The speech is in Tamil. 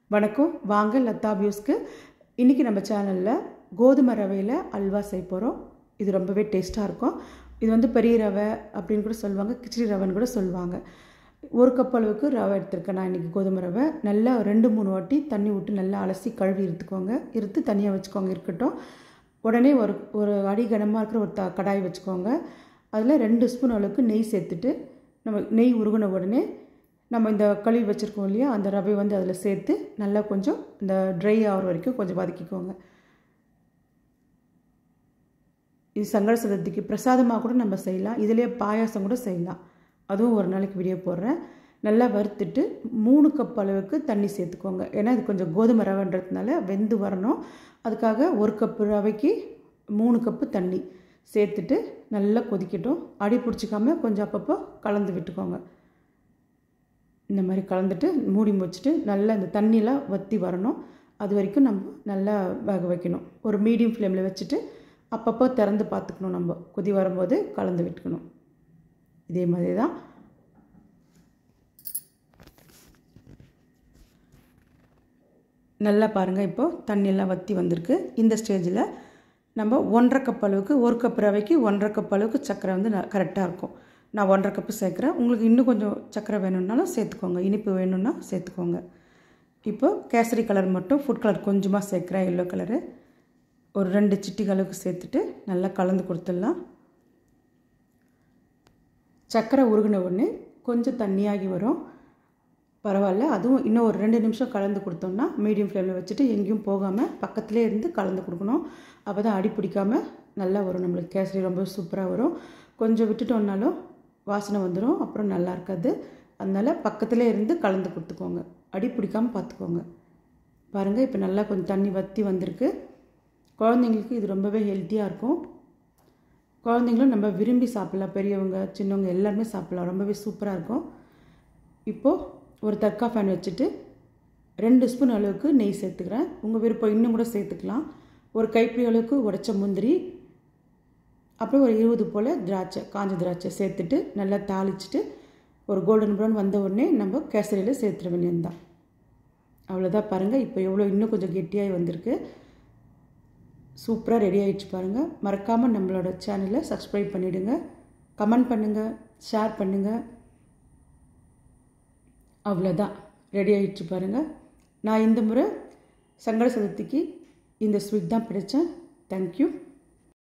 வணக்கம் வாங்க லதா வியூஸ்க்கு இன்றைக்கி நம்ம சேனலில் கோதுமை ரவையில் அல்வா செய்ய போகிறோம். இது ரொம்பவே டேஸ்ட்டாக இருக்கும். இது வந்து பெரிய ரவை அப்படின்னு கூட சொல்லுவாங்க, கிச்சடி ரவைன்னு கூட சொல்லுவாங்க. ஒரு கப் அளவுக்கு ரவை எடுத்துருக்கேன் நான் இன்றைக்கி. கோதுமை ரவை நல்லா 2-3 வாட்டி தண்ணி விட்டு நல்லா அலசி கழுவி இருத்து தனியாக வச்சுக்கோங்க. இருக்கட்டும். உடனே ஒரு அடி கனமாக இருக்கிற ஒரு கடாய் வச்சுக்கோங்க. அதில் 2 ஸ்பூன் அளவுக்கு நெய் சேர்த்துட்டு நம்ம நெய் உருகின உடனே நம்ம இந்த கழுவி வச்சுருக்கோம் இல்லையா, அந்த ரவை வந்து அதில் சேர்த்து நல்லா கொஞ்சம் இந்த ட்ரை ஆகிற வரைக்கும் கொஞ்சம் வதக்கிக்கோங்க. இது சங்கட சதுர்த்திக்கு பிரசாதமாக கூட நம்ம செய்யலாம். இதிலே பாயாசம் கூட செய்யலாம். அதுவும் ஒரு நாளைக்கு வீடியோ போடுறேன். நல்லா வறுத்துட்டு 3 கப் அளவுக்கு தண்ணி சேர்த்துக்கோங்க. ஏன்னா இது கொஞ்சம் கோதுமை ரவைன்றதுனால வெந்து வரணும். அதுக்காக 1 கப் ரவைக்கு 3 கப்பு தண்ணி சேர்த்துட்டு நல்லா கொதிக்கட்டும். அடி பிடிச்சிக்காமல் கொஞ்சம் அப்பப்போ கலந்து விட்டுக்கோங்க. இந்த மாதிரி கலந்துட்டு மூடி வச்சுட்டு நல்லா இந்த தண்ணியெலாம் வற்றி வரணும். அது வரைக்கும் நம்ம நல்லா வேக வைக்கணும். ஒரு மீடியம் ஃப்ளேமில் வச்சுட்டு அப்பப்போ திறந்து பார்த்துக்கணும். நம்ம கொதி வரும்போது கலந்து விட்டுக்கணும். இதே மாதிரி தான் நல்லா பாருங்கள். இப்போது தண்ணியெல்லாம் வற்றி வந்திருக்கு. இந்த ஸ்டேஜில் நம்ம 1.5 கப் அளவுக்கு, 1 கப் ரவைக்கு 1.5 கப் அளவுக்கு சர்க்கரை வந்து கரெக்டாக இருக்கும். நான் 1.5 கப்பு சேர்க்குறேன். உங்களுக்கு இன்னும் கொஞ்சம் சர்க்கரை வேணும்னாலும் சேர்த்துக்கோங்க. இனிப்பு வேணும்னா சேர்த்துக்கோங்க. இப்போது கேசரி கலர் மட்டும் ஃபுட் கலர் கொஞ்சமாக சேர்க்குறேன், எல்லோ கலரு. ஒரு 2 சிட்டிகை அளவுக்கு சேர்த்துட்டு நல்லா கலந்து கொடுத்துடலாம். சர்க்கரை உருகின உடனே கொஞ்சம் தண்ணியாகி வரும், பரவாயில்ல. அதுவும் இன்னும் ஒரு 2 நிமிஷம் கலந்து கொடுத்தோம்னா மீடியம் ஃப்ளேமில் வச்சுட்டு எங்கேயும் போகாமல் பக்கத்துலேயே இருந்து கலந்து கொடுக்கணும். அப்போ தான் அடி பிடிக்காமல் நல்லா வரும். நம்மளுக்கு கேசரி ரொம்ப சூப்பராக வரும். கொஞ்சம் விட்டுட்டோம்னாலும் வாசனை வந்துடும், அப்புறம் நல்லா இருக்காது. அதனால் பக்கத்துலேயே இருந்து கலந்து கொடுத்துக்கோங்க. அடி பிடிக்காமல் பார்த்துக்கோங்க. பாருங்கள், இப்போ நல்லா கொஞ்சம் தண்ணி வற்றி வந்திருக்கு. குழந்தைங்களுக்கு இது ரொம்பவே ஹெல்த்தியாக இருக்கும். குழந்தைங்களும் நம்ம விரும்பி சாப்பிட்லாம். பெரியவங்க சின்னவங்க எல்லாருமே சாப்பிட்லாம். ரொம்பவே சூப்பராக இருக்கும். இப்போது ஒரு தர்கா ஃபேன் வச்சுட்டு 2 ஸ்பூன் அளவுக்கு நெய் சேர்த்துக்கிறேன். உங்கள் விருப்பம் இன்னும் கூட சேர்த்துக்கலாம். ஒரு கைப்பிடி அளவுக்கு உடைச்ச முந்திரி, அப்புறம் ஒரு 20 போல் திராட்சை, காஞ்ச திராட்சை சேர்த்துட்டு நல்லா தாளிச்சிட்டு ஒரு கோல்டன் ப்ரௌன் வந்த உடனே நம்ம கேசரியில் சேர்த்துட வேண்டியது தான். அவ்வளோதான். பாருங்கள், இப்போ எவ்வளோ இன்னும் கொஞ்சம் கெட்டியாகி வந்திருக்கு. சூப்பராக ரெடி ஆகிடுச்சு பாருங்கள். மறக்காமல் நம்மளோட சேனலை சப்ஸ்கிரைப் பண்ணிவிடுங்க. கமெண்ட் பண்ணுங்கள், ஷேர் பண்ணுங்கள். அவ்வளோதான், ரெடி ஆகிடுச்சு பாருங்கள். நான் இந்த முறை சங்கட சதுர்த்திக்கு இந்த ஸ்வீட் தான் பிடிச்சேன். தேங்க்யூ.